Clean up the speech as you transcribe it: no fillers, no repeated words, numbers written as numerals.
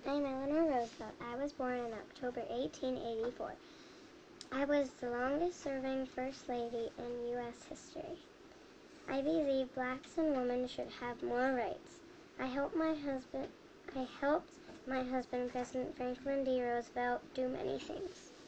I'm Eleanor Roosevelt. I was born in October 1884. I was the longest-serving First Lady in U.S. history. I believe blacks and women should have more rights. I helped my husband, President Franklin D. Roosevelt, do many things.